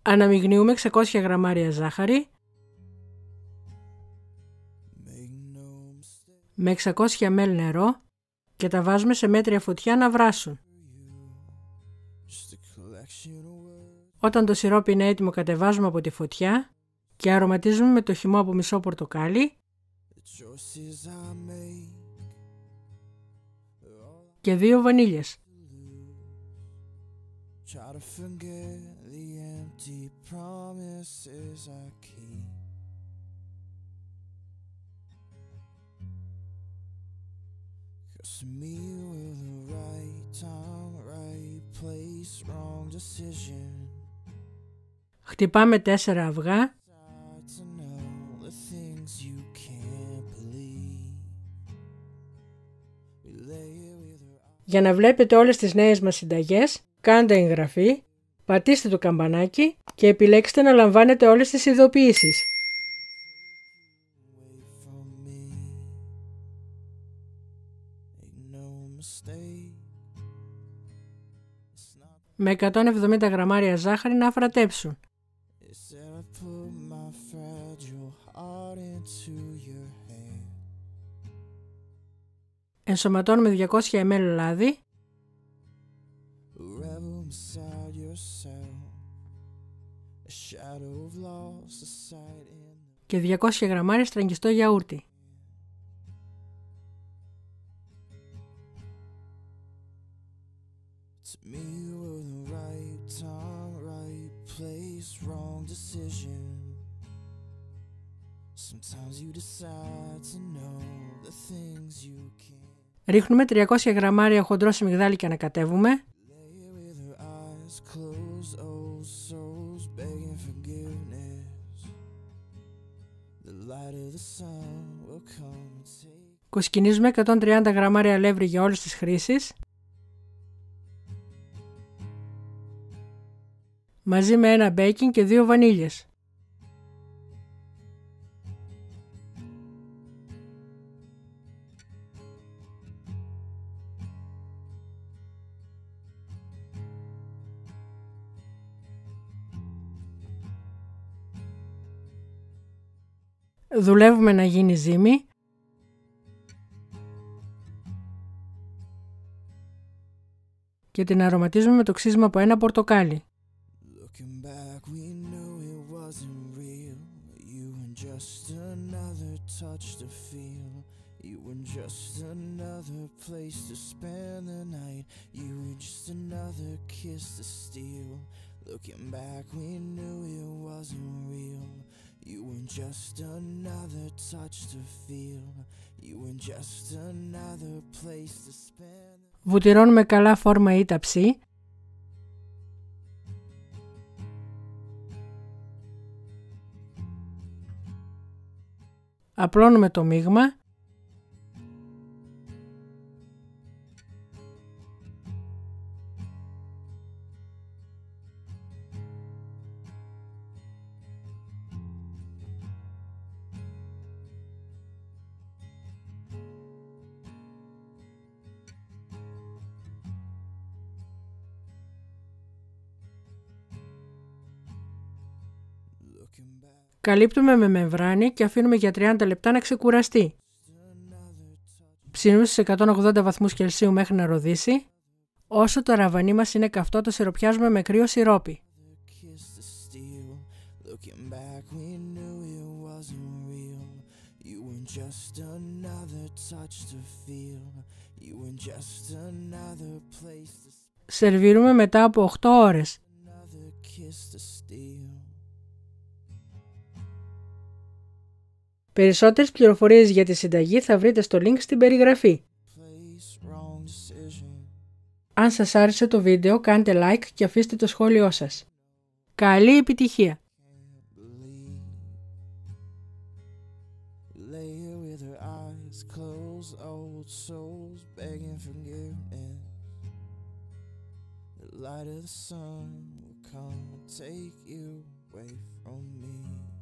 Αναμειγνύουμε 600 γραμμάρια ζάχαρη με 600 ml νερό και τα βάζουμε σε μέτρια φωτιά να βράσουν. Όταν το σιρόπι είναι έτοιμο, κατεβάζουμε από τη φωτιά και αρωματίζουμε με το χυμό από μισό πορτοκάλι και 2 βανίλιες. Χτυπάμε 4 αυγά για να βλέπετε όλες τις νέες μας συνταγές. Κάντε εγγραφή, πατήστε το καμπανάκι και επιλέξτε να λαμβάνετε όλες τις ειδοποιήσεις. Με 170 γραμμάρια ζάχαρη να αφρατέψουν. Ενσωματώνουμε 200 ml λάδι και 200 γραμμάρια στραγγιστό γιαούρτι. Ρίχνουμε 300 γραμμάρια χοντρό σιμιγδάλι και ανακατεύουμε. Κοσκινίζουμε 130 γραμμάρια αλεύρι για όλες τις χρήσεις. Μαζί με 1 μπέικινγκ και 2 βανίλιες. Δουλεύουμε να γίνει ζύμη. Και την αρωματίζουμε με το ξύσμα από 1 πορτοκάλι. Βουτυρώνουμε καλά φόρμα ή ταψί. Απλώνουμε το μείγμα. Καλύπτουμε με μεμβράνη και αφήνουμε για 30 λεπτά να ξεκουραστεί. Ψήνουμε στους 180 βαθμούς Κελσίου μέχρι να ροδίσει. Όσο το ραβανί μας είναι καυτό, το σιροπιάζουμε με κρύο σιρόπι. Σερβίρουμε μετά από 8 ώρες. Περισσότερες πληροφορίες για τη συνταγή θα βρείτε στο link στην περιγραφή. Αν σας άρεσε το βίντεο, κάντε like και αφήστε το σχόλιο σας. Καλή επιτυχία! The light of the sun will come and take you away from me.